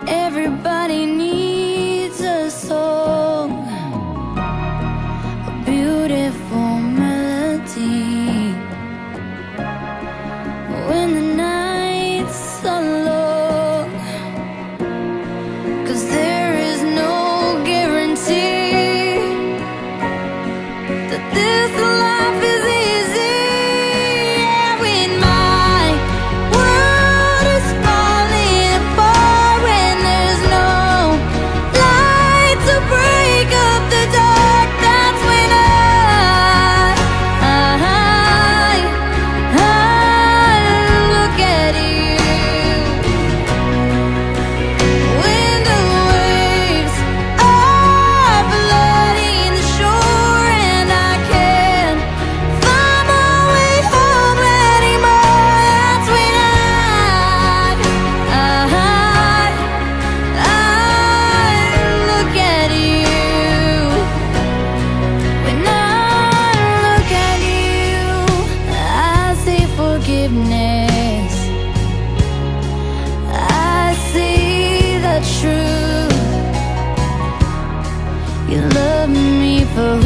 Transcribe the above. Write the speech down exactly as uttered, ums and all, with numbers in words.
Everybody needs a song, a beautiful melody. When the nights are long, 'cause there is no guarantee that this life is easy. Yeah, when my world is falling apart, when there's no light to break up the dark, that's when I, I, I look at you. When the waves are flooding the shore and I can't find my way home anymore, that's when I, I, I look at you. When I look at you, I see forgiveness. I see the truth. You love me for